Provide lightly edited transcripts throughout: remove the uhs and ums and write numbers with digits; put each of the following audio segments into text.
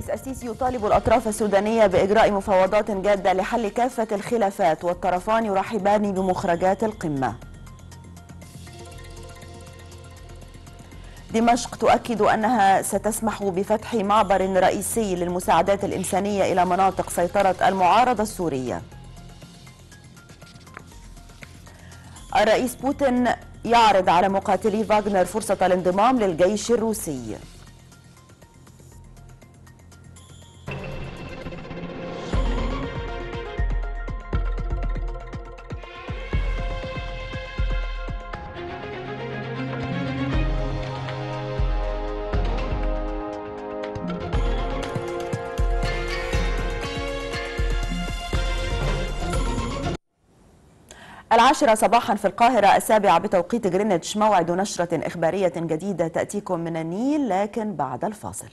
الرئيس السيسي يطالب الأطراف السودانية بإجراء مفاوضات جادة لحل كافة الخلافات، والطرفان يرحبان بمخرجات القمة. دمشق تؤكد أنها ستسمح بفتح معبر رئيسي للمساعدات الإنسانية إلى مناطق سيطرة المعارضة السورية. الرئيس بوتين يعرض على مقاتلي فاغنر فرصة الانضمام للجيش الروسي. العاشرة صباحا في القاهرة، 7 بتوقيت جرينتش، موعد نشرة إخبارية جديدة تأتيكم من النيل، لكن بعد الفاصل.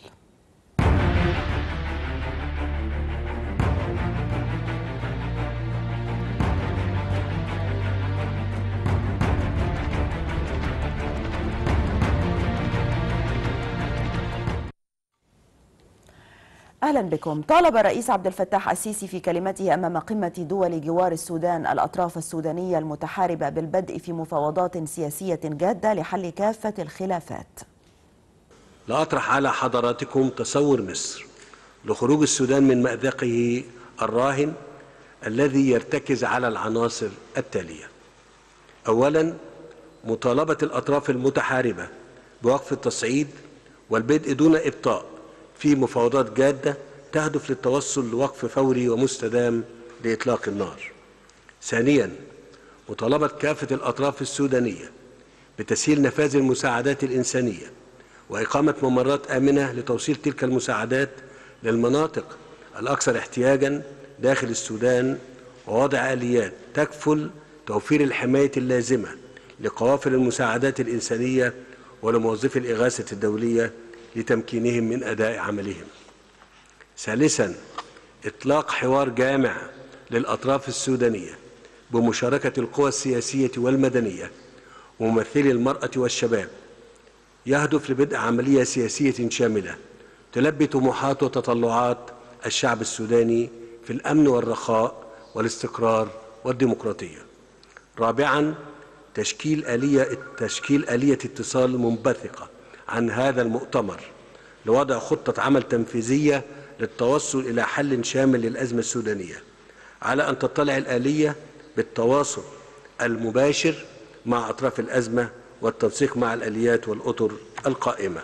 أهلا بكم. طالب الرئيس عبد الفتاح السيسي في كلمته أمام قمة دول جوار السودان الأطراف السودانية المتحاربة بالبدء في مفاوضات سياسية جادة لحل كافة الخلافات. لأطرح على حضراتكم تصور مصر لخروج السودان من مأزقه الراهن الذي يرتكز على العناصر التالية: أولا، مطالبة الأطراف المتحاربة بوقف التصعيد والبدء دون إبطاء في مفاوضات جادة تهدف للتوصل لوقف فوري ومستدام لإطلاق النار. ثانيا، مطالبة كافة الأطراف السودانية بتسهيل نفاذ المساعدات الإنسانية وإقامة ممرات آمنة لتوصيل تلك المساعدات للمناطق الأكثر احتياجا داخل السودان، ووضع آليات تكفل توفير الحماية اللازمة لقوافل المساعدات الإنسانية ولموظفي الإغاثة الدولية لتمكينهم من أداء عملهم. ثالثا، إطلاق حوار جامع للأطراف السودانية بمشاركة القوى السياسية والمدنية وممثلي المرأة والشباب يهدف لبدء عملية سياسية شاملة تلبي طموحات وتطلعات الشعب السوداني في الأمن والرخاء والاستقرار والديمقراطية. رابعا، تشكيل آلية اتصال منبثقة عن هذا المؤتمر لوضع خطة عمل تنفيذية للتوصل إلى حل شامل للأزمة السودانية، على أن تطلع الآلية بالتواصل المباشر مع أطراف الأزمة والتنسيق مع الآليات والأطر القائمة.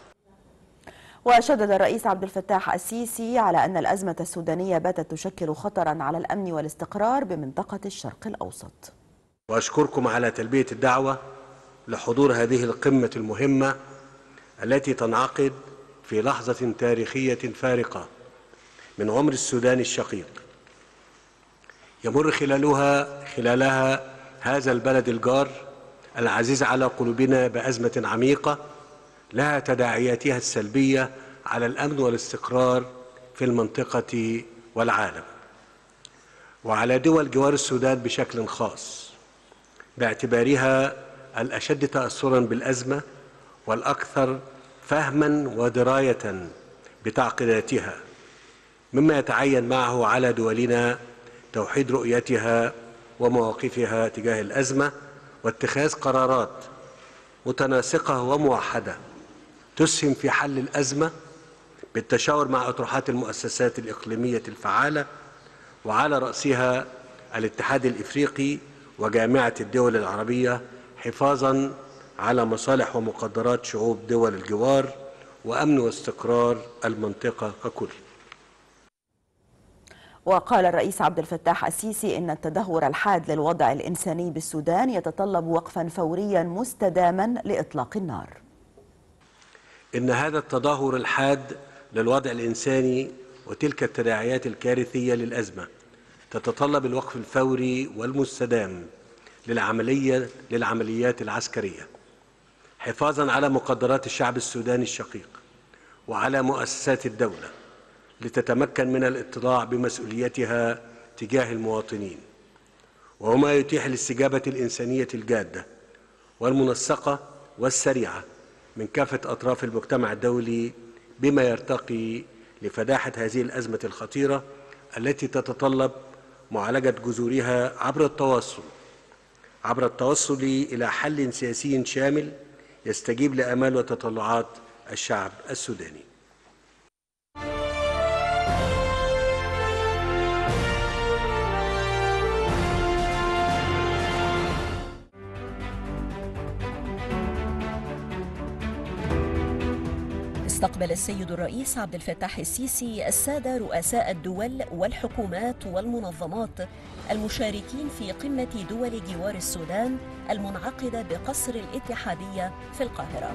وشدد الرئيس عبد الفتاح السيسي على أن الأزمة السودانية باتت تشكل خطرا على الأمن والاستقرار بمنطقة الشرق الأوسط. وأشكركم على تلبية الدعوة لحضور هذه القمة المهمة التي تنعقد في لحظة تاريخية فارقة من عمر السودان الشقيق، يمر خلالها هذا البلد الجار العزيز على قلوبنا بأزمة عميقة لها تداعياتها السلبية على الأمن والاستقرار في المنطقة والعالم، وعلى دول جوار السودان بشكل خاص، باعتبارها الأشد تأثراً بالأزمة والأكثر فهماً ودراية بتعقيداتها، مما يتعين معه على دولنا توحيد رؤيتها ومواقفها تجاه الأزمة واتخاذ قرارات متناسقة وموحدة تسهم في حل الأزمة بالتشاور مع أطروحات المؤسسات الإقليمية الفعالة، وعلى رأسها الاتحاد الإفريقي وجامعة الدول العربية، حفاظاً على مصالح ومقدرات شعوب دول الجوار وأمن واستقرار المنطقة ككل. وقال الرئيس عبد الفتاح السيسي إن التدهور الحاد للوضع الإنساني بالسودان يتطلب وقفا فوريا مستداما لإطلاق النار. إن هذا التدهور الحاد للوضع الإنساني وتلك التداعيات الكارثية للأزمة تتطلب الوقف الفوري والمستدام للعمليات العسكرية، حفاظا على مقدرات الشعب السوداني الشقيق وعلى مؤسسات الدولة لتتمكن من الاطلاع بمسؤوليتها تجاه المواطنين، وهما يتيح الاستجابة الإنسانية الجادة والمنسقة والسريعة من كافة أطراف المجتمع الدولي بما يرتقي لفداحة هذه الأزمة الخطيرة التي تتطلب معالجة جذورها عبر التوصل إلى حل سياسي شامل يستجيب لآمال وتطلعات الشعب السوداني. استقبل السيد الرئيس عبد الفتاح السيسي السادة رؤساء الدول والحكومات والمنظمات المشاركين في قمة دول جوار السودان المنعقدة بقصر الاتحادية في القاهرة.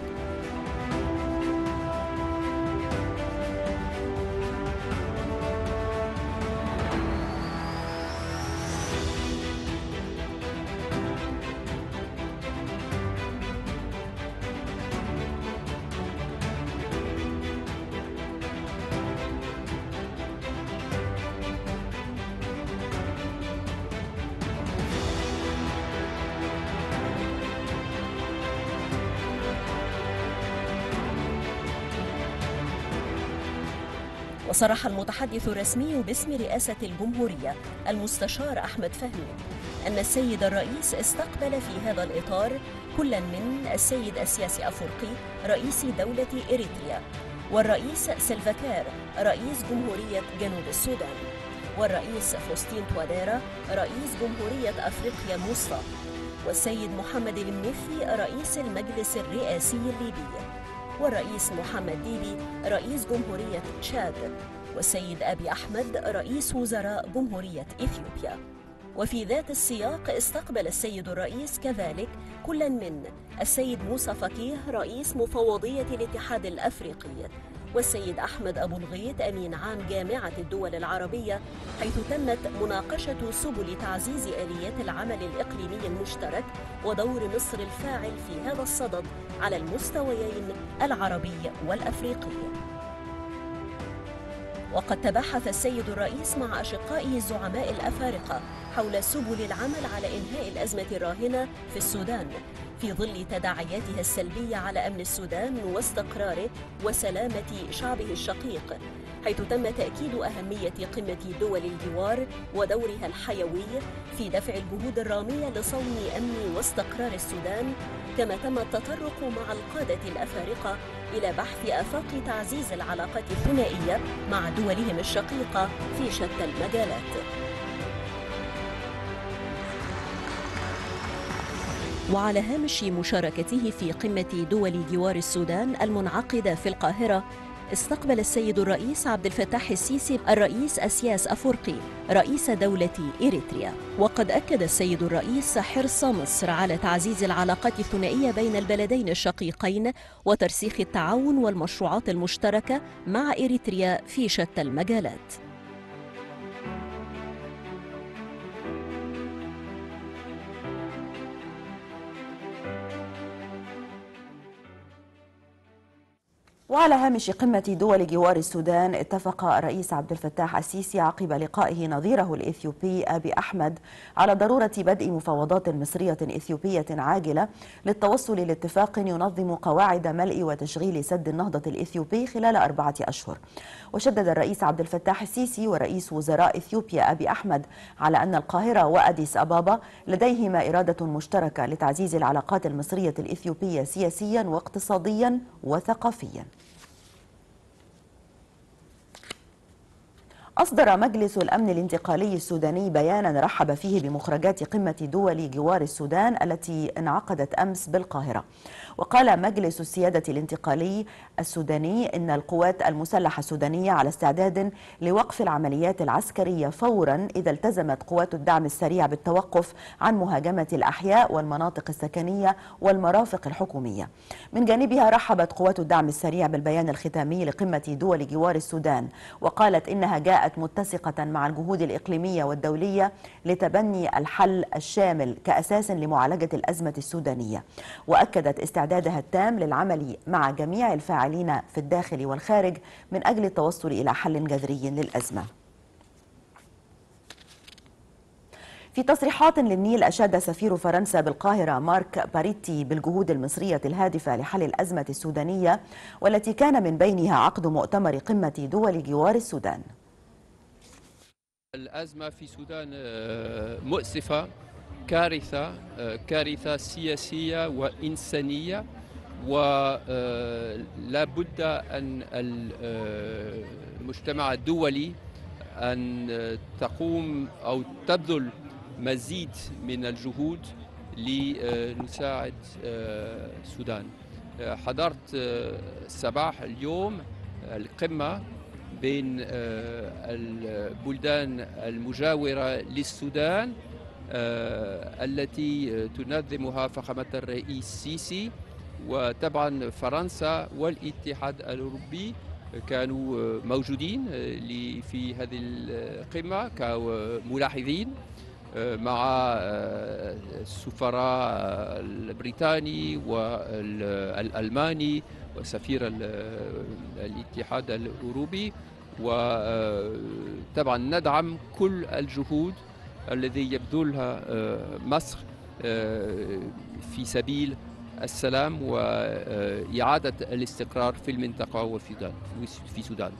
وصرح المتحدث الرسمي باسم رئاسة الجمهورية المستشار أحمد فهمي أن السيد الرئيس استقبل في هذا الإطار كلا من السيد السياسي أفورقي رئيس دولة إريتريا، والرئيس سلفاكير رئيس جمهورية جنوب السودان، والرئيس فوستين تواديرا رئيس جمهورية أفريقيا الوسطى، والسيد محمد المنيفي رئيس المجلس الرئاسي الليبي، والرئيس محمد ديبي رئيس جمهورية تشاد، والسيد أبي أحمد رئيس وزراء جمهورية إثيوبيا. وفي ذات السياق استقبل السيد الرئيس كذلك كلا من السيد موسى فكيه رئيس مفوضية الاتحاد الأفريقي، والسيد أحمد أبو الغيط أمين عام جامعة الدول العربية، حيث تمت مناقشة سبل تعزيز آليات العمل الإقليمي المشترك ودور مصر الفاعل في هذا الصدد على المستويين العربي والأفريقي. وقد تباحث السيد الرئيس مع أشقائه الزعماء الأفارقة حول سبل العمل على إنهاء الأزمة الراهنة في السودان في ظل تداعياتها السلبية على أمن السودان واستقراره وسلامة شعبه الشقيق، حيث تم تأكيد أهمية قمة دول الجوار ودورها الحيوي في دفع الجهود الرامية لصون أمن واستقرار السودان، كما تم التطرق مع القادة الأفارقة إلى بحث آفاق تعزيز العلاقات الثنائية مع دولهم الشقيقة في شتى المجالات. وعلى هامش مشاركته في قمة دول جوار السودان المنعقدة في القاهرة، استقبل السيد الرئيس عبد الفتاح السيسي الرئيس أسياس أفورقي رئيس دولة إريتريا. وقد أكد السيد الرئيس حرص مصر على تعزيز العلاقات الثنائية بين البلدين الشقيقين وترسيخ التعاون والمشروعات المشتركة مع إريتريا في شتى المجالات. وعلى هامش قمة دول جوار السودان، اتفق الرئيس عبد الفتاح السيسي عقب لقائه نظيره الإثيوبي أبي أحمد على ضرورة بدء مفاوضات مصرية إثيوبية عاجلة للتوصل لاتفاق ينظم قواعد ملء وتشغيل سد النهضة الإثيوبي خلال 4 أشهر. وشدد الرئيس عبد الفتاح السيسي ورئيس وزراء إثيوبيا أبي أحمد على أن القاهرة وأديس أبابا لديهما إرادة مشتركة لتعزيز العلاقات المصرية الإثيوبية سياسيا واقتصاديا وثقافيا. أصدر مجلس الأمن الانتقالي السوداني بيانا رحب فيه بمخرجات قمة دول جوار السودان التي انعقدت أمس بالقاهرة. وقال مجلس السيادة الانتقالي السوداني إن القوات المسلحة السودانية على استعداد لوقف العمليات العسكرية فورا إذا التزمت قوات الدعم السريع بالتوقف عن مهاجمة الأحياء والمناطق السكنية والمرافق الحكومية. من جانبها رحبت قوات الدعم السريع بالبيان الختامي لقمة دول جوار السودان، وقالت إنها جاءت متسقة مع الجهود الإقليمية والدولية لتبني الحل الشامل كأساس لمعالجة الأزمة السودانية، وأكدت استعدادها التام للعمل مع جميع الفاعلين في الداخل والخارج من أجل التوصل إلى حل جذري للأزمة. في تصريحات للنيل أشاد سفير فرنسا بالقاهرة مارك باريتي بالجهود المصرية الهادفة لحل الأزمة السودانية، والتي كان من بينها عقد مؤتمر قمة دول جوار السودان. الأزمة في السودان مؤسفة، كارثة سياسية وإنسانية، ولا بد أن المجتمع الدولي أن تقوم أو تبذل مزيد من الجهود لنساعد السودان. حضرت صباح اليوم القمة بين البلدان المجاورة للسودان التي تنظمها فخامة الرئيس السيسي، وطبعا فرنسا والاتحاد الأوروبي كانوا موجودين في هذه القمة كملاحظين مع السفراء البريطاني والألماني وسفير الاتحاد الأوروبي. وطبعا ندعم كل الجهود الذي يبذلها مصر في سبيل السلام وإعادة الاستقرار في المنطقة وفي السودان.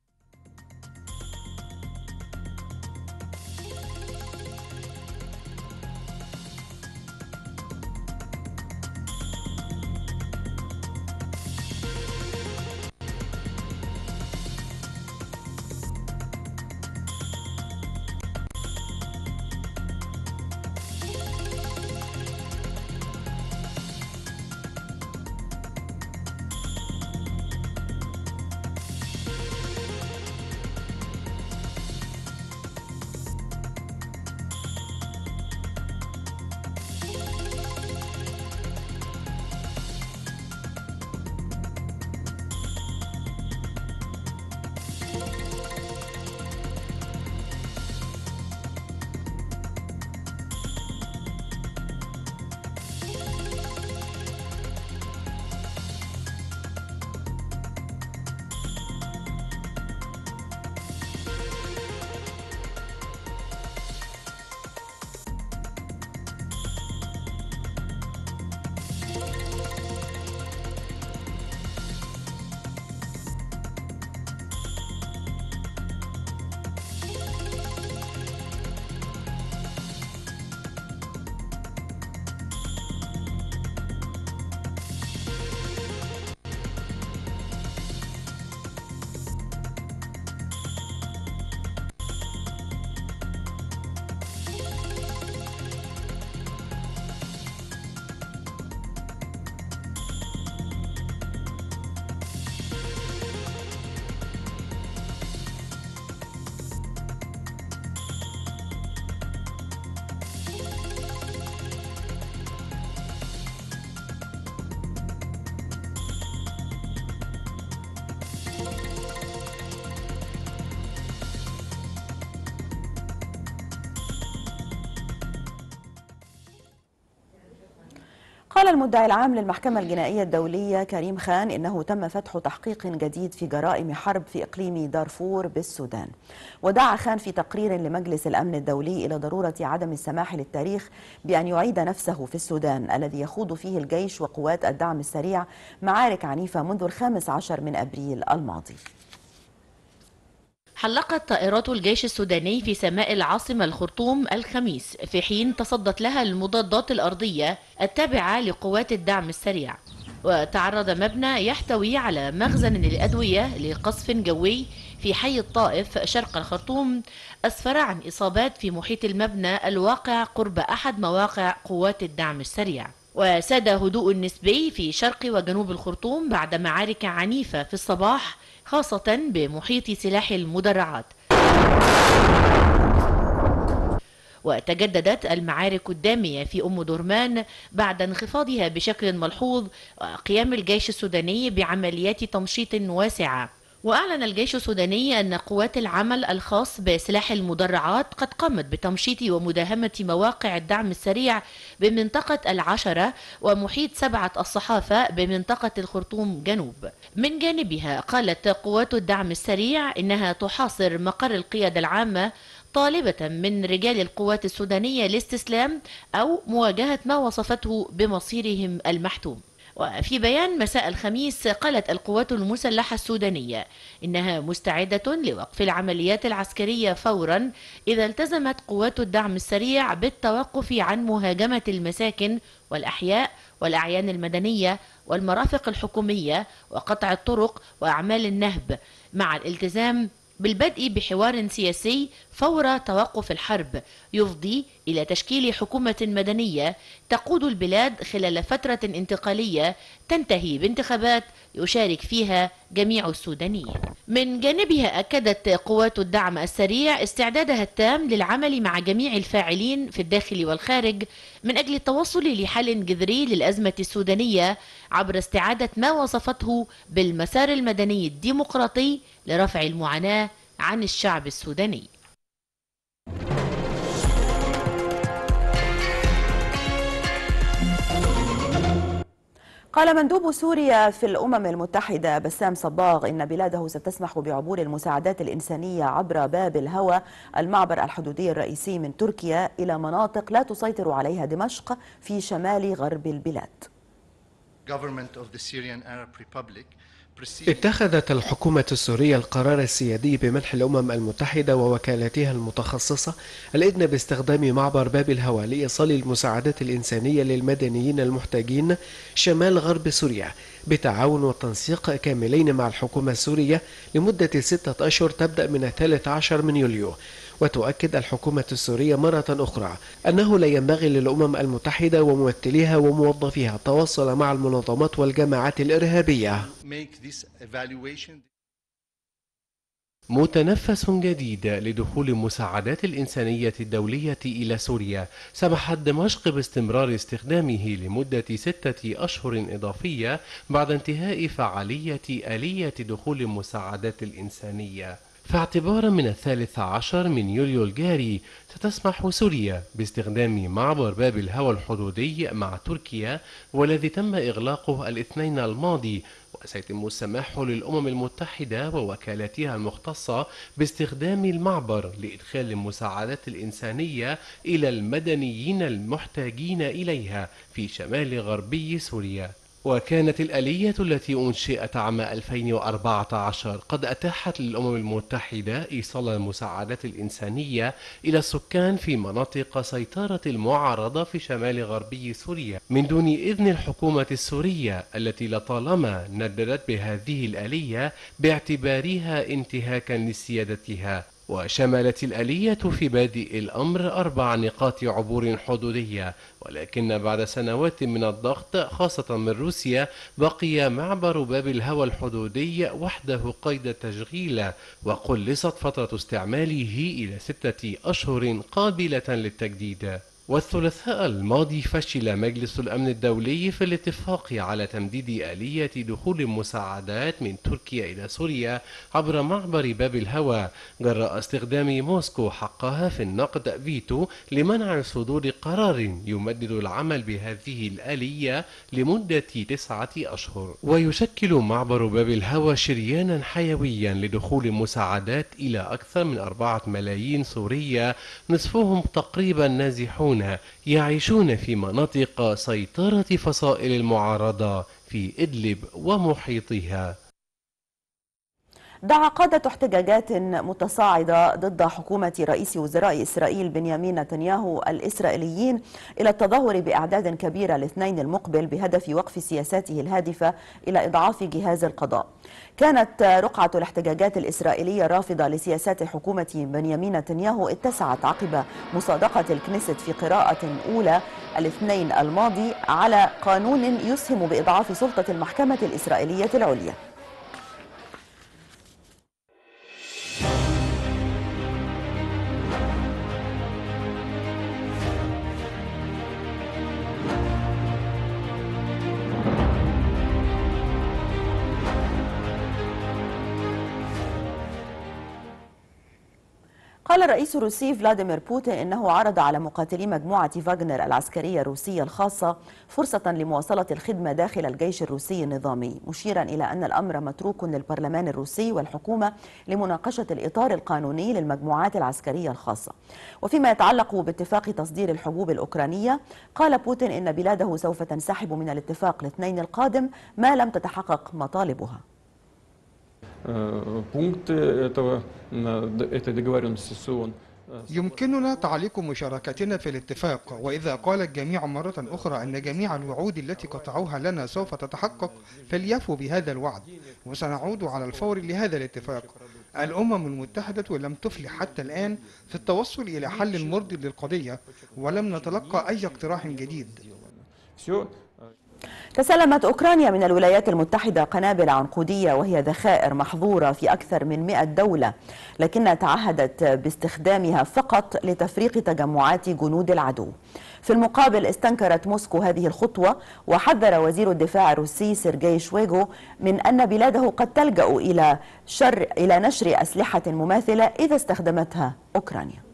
قال المدعي العام للمحكمة الجنائية الدولية كريم خان إنه تم فتح تحقيق جديد في جرائم حرب في إقليم دارفور بالسودان. ودعا خان في تقرير لمجلس الأمن الدولي إلى ضرورة عدم السماح للتاريخ بأن يعيد نفسه في السودان الذي يخوض فيه الجيش وقوات الدعم السريع معارك عنيفة منذ 15 من أبريل الماضي. حلقت طائرات الجيش السوداني في سماء العاصمة الخرطوم الخميس، في حين تصدت لها المضادات الأرضية التابعة لقوات الدعم السريع. وتعرض مبنى يحتوي على مخزن للأدوية لقصف جوي في حي الطائف شرق الخرطوم، أسفر عن إصابات في محيط المبنى الواقع قرب أحد مواقع قوات الدعم السريع. وساد هدوء نسبي في شرق وجنوب الخرطوم بعد معارك عنيفة في الصباح، خاصة بمحيط سلاح المدرعات. وتجددت المعارك الدامية في أم درمان بعد انخفاضها بشكل ملحوظ وقيام الجيش السوداني بعمليات تمشيط واسعة. وأعلن الجيش السوداني أن قوات العمل الخاص بسلاح المدرعات قد قامت بتمشيط ومداهمة مواقع الدعم السريع بمنطقة العشرة ومحيط 7 الصحافة بمنطقة الخرطوم جنوب. من جانبها قالت قوات الدعم السريع إنها تحاصر مقر القيادة العامة طالبة من رجال القوات السودانية الاستسلام أو مواجهة ما وصفته بمصيرهم المحتوم. وفي بيان مساء الخميس قالت القوات المسلحة السودانية إنها مستعدة لوقف العمليات العسكرية فورا إذا التزمت قوات الدعم السريع بالتوقف عن مهاجمة المساكن والأحياء والأعيان المدنية والمرافق الحكومية وقطع الطرق وأعمال النهب، مع الالتزام بالبدء بحوار سياسي فور توقف الحرب يفضي إلى تشكيل حكومة مدنية تقود البلاد خلال فترة انتقالية تنتهي بانتخابات يشارك فيها جميع السودانيين. من جانبها أكدت قوات الدعم السريع استعدادها التام للعمل مع جميع الفاعلين في الداخل والخارج من أجل التوصل لحل جذري للأزمة السودانية عبر استعادة ما وصفته بالمسار المدني الديمقراطي لرفع المعاناة عن الشعب السوداني. قال مندوب سوريا في الأمم المتحدة بسام صباغ إن بلاده ستسمح بعبور المساعدات الإنسانية عبر باب الهوى، المعبر الحدودي الرئيسي من تركيا، إلى مناطق لا تسيطر عليها دمشق في شمال غرب البلاد. اتخذت الحكومة السورية القرار السيادي بمنح الأمم المتحدة ووكالاتها المتخصصة الإذن باستخدام معبر باب الهوى لإيصال المساعدات الإنسانية للمدنيين المحتاجين شمال غرب سوريا بتعاون وتنسيق كاملين مع الحكومة السورية لمدة 6 أشهر تبدأ من 13 من يوليو. وتؤكد الحكومة السورية مرة أخرى أنه لا ينبغي للأمم المتحدة وممثليها وموظفيها التواصل مع المنظمات والجماعات الإرهابية. متنفس جديد لدخول المساعدات الإنسانية الدولية إلى سوريا سمحت دمشق باستمرار استخدامه لمدة 6 أشهر إضافية بعد انتهاء فعالية آلية دخول المساعدات الإنسانية. فاعتبارا من 13 من يوليو الجاري ستسمح سوريا باستخدام معبر باب الهوى الحدودي مع تركيا، والذي تم إغلاقه الاثنين الماضي، وسيتم السماح للأمم المتحدة ووكالاتها المختصة باستخدام المعبر لإدخال المساعدات الإنسانية إلى المدنيين المحتاجين إليها في شمال غربي سوريا. وكانت الآلية التي أنشئت عام 2014 قد أتاحت للأمم المتحدة إيصال المساعدات الإنسانية إلى السكان في مناطق سيطرة المعارضة في شمال غربي سوريا من دون إذن الحكومة السورية، التي لطالما نددت بهذه الآلية باعتبارها انتهاكا لسيادتها. وشملت الآلية في بادئ الأمر 4 نقاط عبور حدودية، ولكن بعد سنوات من الضغط خاصة من روسيا بقي معبر باب الهوى الحدودي وحده قيد التشغيل، وقلصت فترة استعماله إلى 6 أشهر قابلة للتجديد. والثلاثاء الماضي فشل مجلس الأمن الدولي في الاتفاق على تمديد آلية دخول المساعدات من تركيا إلى سوريا عبر معبر باب الهوى جراء استخدام موسكو حقها في النقد فيتو لمنع صدور قرار يمدد العمل بهذه الآلية لمدة 9 أشهر. ويشكل معبر باب الهوى شريانا حيويا لدخول المساعدات إلى أكثر من 4 ملايين سورية، نصفهم تقريبا نازحون يعيشون في مناطق سيطرة فصائل المعارضة في إدلب ومحيطها. دعا قادة احتجاجات متصاعدة ضد حكومة رئيس وزراء إسرائيل بنيامين نتنياهو الإسرائيليين إلى التظاهر بأعداد كبيرة الاثنين المقبل بهدف وقف سياساته الهادفة إلى إضعاف جهاز القضاء. كانت رقعة الاحتجاجات الإسرائيلية الرافضة لسياسات حكومة بنيامين نتنياهو اتسعت عقب مصادقة الكنيست في قراءة أولى الاثنين الماضي على قانون يسهم بإضعاف سلطة المحكمة الإسرائيلية العليا. قال الرئيس الروسي فلاديمير بوتين إنه عرض على مقاتلي مجموعة فاغنر العسكرية الروسية الخاصة فرصة لمواصلة الخدمة داخل الجيش الروسي النظامي، مشيرا إلى أن الأمر متروك للبرلمان الروسي والحكومة لمناقشة الإطار القانوني للمجموعات العسكرية الخاصة. وفيما يتعلق باتفاق تصدير الحبوب الأوكرانية، قال بوتين إن بلاده سوف تنسحب من الاتفاق الاثنين القادم ما لم تتحقق مطالبها. يمكننا تعليق مشاركتنا في الاتفاق، وإذا قال الجميع مرة أخرى أن جميع الوعود التي قطعوها لنا سوف تتحقق فليفوا بهذا الوعد، وسنعود على الفور لهذا الاتفاق. الأمم المتحدة لم تفلح حتى الآن في التوصل إلى حل مرضي للقضية، ولم نتلقى أي اقتراح جديد. تسلمت أوكرانيا من الولايات المتحدة قنابل عنقودية وهي ذخائر محظورة في أكثر من 100 دولة، لكنها تعهدت باستخدامها فقط لتفريق تجمعات جنود العدو. في المقابل استنكرت موسكو هذه الخطوة، وحذر وزير الدفاع الروسي سيرجي شويغو من أن بلاده قد تلجأ إلى نشر أسلحة مماثلة إذا استخدمتها أوكرانيا.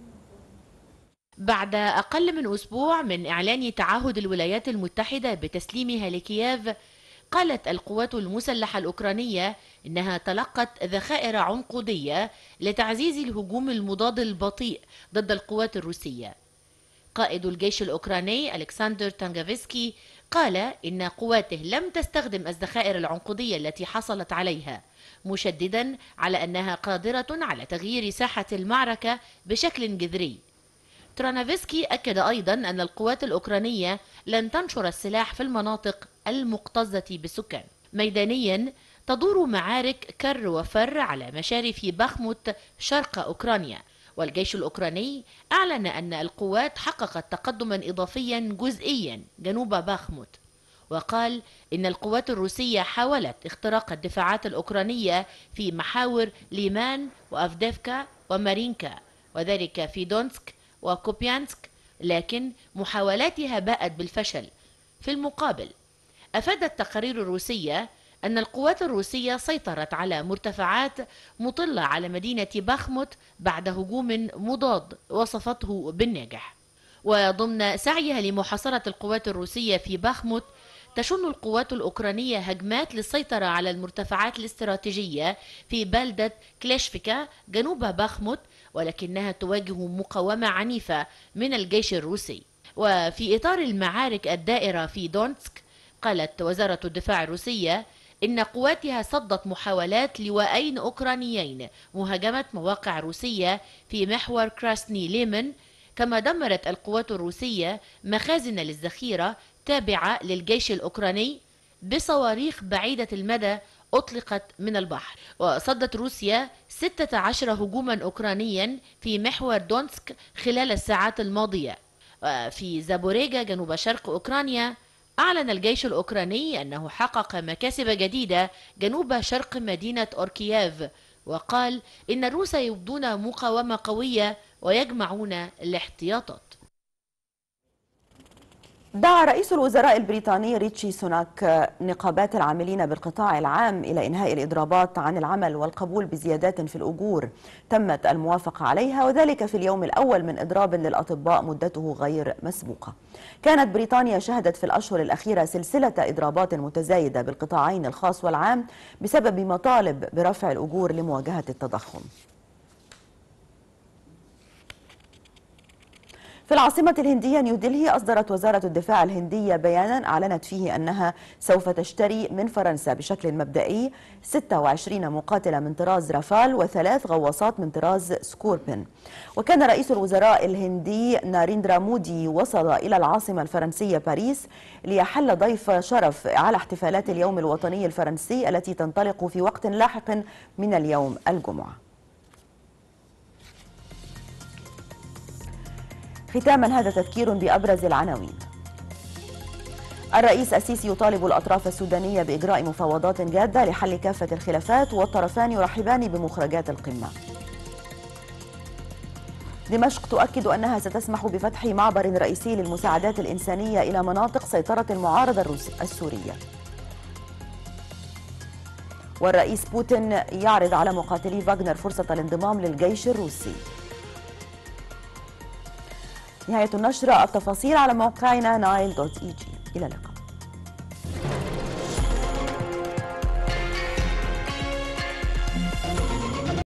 بعد أقل من أسبوع من إعلان تعهد الولايات المتحدة بتسليمها لكييف، قالت القوات المسلحة الأوكرانية إنها تلقت ذخائر عنقودية لتعزيز الهجوم المضاد البطيء ضد القوات الروسية. قائد الجيش الأوكراني ألكسندر تانغافسكي قال إن قواته لم تستخدم الذخائر العنقودية التي حصلت عليها، مشددا على أنها قادرة على تغيير ساحة المعركة بشكل جذري. ترانافسكي أكد أيضا أن القوات الأوكرانية لن تنشر السلاح في المناطق المكتظة بالسكان. ميدانيا تدور معارك كر وفر على مشارف باخموت شرق أوكرانيا، والجيش الأوكراني أعلن أن القوات حققت تقدما إضافيا جزئيا جنوب باخموت، وقال إن القوات الروسية حاولت اختراق الدفاعات الأوكرانية في محاور ليمان وأفديفكا ومارينكا، وذلك في دونسك وكوبيانسك، لكن محاولاتها باءت بالفشل. في المقابل أفادت التقارير الروسية أن القوات الروسية سيطرت على مرتفعات مطلة على مدينة باخموت بعد هجوم مضاد وصفته بالناجح. وضمن سعيها لمحاصرة القوات الروسية في باخموت، تشن القوات الأوكرانية هجمات للسيطرة على المرتفعات الاستراتيجية في بلدة كليشفيكا جنوب باخموت، ولكنها تواجه مقاومة عنيفة من الجيش الروسي. وفي إطار المعارك الدائرة في دونسك، قالت وزارة الدفاع الروسية إن قواتها صدت محاولات لواءين أوكرانيين مهاجمة مواقع روسية في محور كراسني ليمن، كما دمرت القوات الروسية مخازن للذخيرة تابعة للجيش الأوكراني بصواريخ بعيدة المدى أطلقت من البحر. وصدت روسيا 16 هجوما أوكرانيا في محور دونسك خلال الساعات الماضية. وفي زابوريجا جنوب شرق أوكرانيا، أعلن الجيش الأوكراني أنه حقق مكاسب جديدة جنوب شرق مدينة أوركييف، وقال إن الروس يبدون مقاومة قوية ويجمعون الاحتياطات. دعا رئيس الوزراء البريطاني ريتشي سوناك نقابات العاملين بالقطاع العام إلى إنهاء الإضرابات عن العمل والقبول بزيادات في الأجور تمت الموافقة عليها، وذلك في اليوم الأول من إضراب للأطباء مدته غير مسبوقة. كانت بريطانيا شهدت في الأشهر الأخيرة سلسلة إضرابات متزايدة بالقطاعين الخاص والعام بسبب مطالب برفع الأجور لمواجهة التضخم. في العاصمة الهندية نيودلهي، أصدرت وزارة الدفاع الهندية بيانا أعلنت فيه أنها سوف تشتري من فرنسا بشكل مبدئي 26 مقاتلة من طراز رافال و3 غواصات من طراز سكوربين. وكان رئيس الوزراء الهندي ناريندرا مودي وصل إلى العاصمة الفرنسية باريس ليحل ضيف شرف على احتفالات اليوم الوطني الفرنسي التي تنطلق في وقت لاحق من اليوم الجمعة. ختاما هذا تذكير بأبرز العناوين. الرئيس السيسي يطالب الأطراف السودانية بإجراء مفاوضات جادة لحل كافة الخلافات، والطرفان يرحبان بمخرجات القمة. دمشق تؤكد أنها ستسمح بفتح معبر رئيسي للمساعدات الإنسانية إلى مناطق سيطرة المعارضة السورية. والرئيس بوتين يعرض على مقاتلي فاغنر فرصة الانضمام للجيش الروسي. نهاية النشرة، التفاصيل على موقعنا nile.eg. إلى اللقاء.